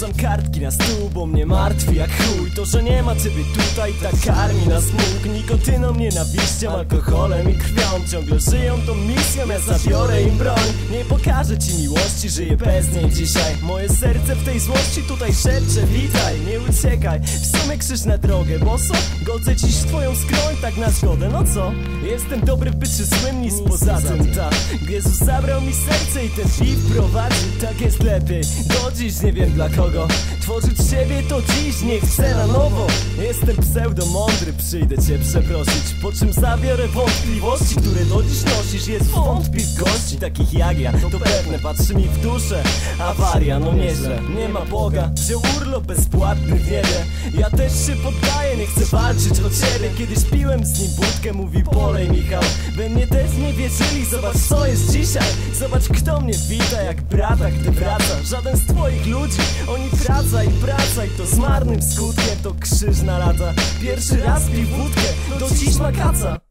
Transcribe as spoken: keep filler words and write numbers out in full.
Rzucam kartki na stół, bo mnie martwi jak chuj to, że nie ma ciebie tutaj, tak karmi nas mógł. Nikotyną, nienawiścią, alkoholem i krwią. Ciągle żyją tą misją, ja zabiorę im broń. Nie pokażę ci miłości, żyję bez niej dzisiaj. Moje serce w tej złości tutaj szepcze, witaj, nie uciekaj. W sumie krzyż na drogę, bo co? Godzę dziś w twoją skroń, tak na zgodę, no co? Jestem dobry w byciu złym, nic poza tym, tak. Jezus zabrał mi serce i ten piw prowadzi, tak jest lepiej. Do dziś nie wiem dla kogo tworzyć siebie to dziś nie chcę na nowo. Jestem pseudo-mądry, przyjdę cię przeprosić, po czym zabiorę wątpliwości, które do dziś nosisz. Jest wątpi w gości takich jak ja, to pewne, patrzy mi w duszę. Awaria, no nieźle, nie ma Boga, wziął urlop bezpłatny w niebie. Ja też się poddaję, nie chcę walczyć o ciebie. Kiedyś piłem z nim wódkę, mówi polej Michał. We mnie też nie wierzyli, zobacz co jest dzisiaj. Zobacz kto mnie wita jak brata, gdy wraca. Żaden z twoich ludzi, oni praca i praca i to z marnym skutkiem. To krzyż na lata, pierwszy raz pił wódkę, do dziś ma kaca.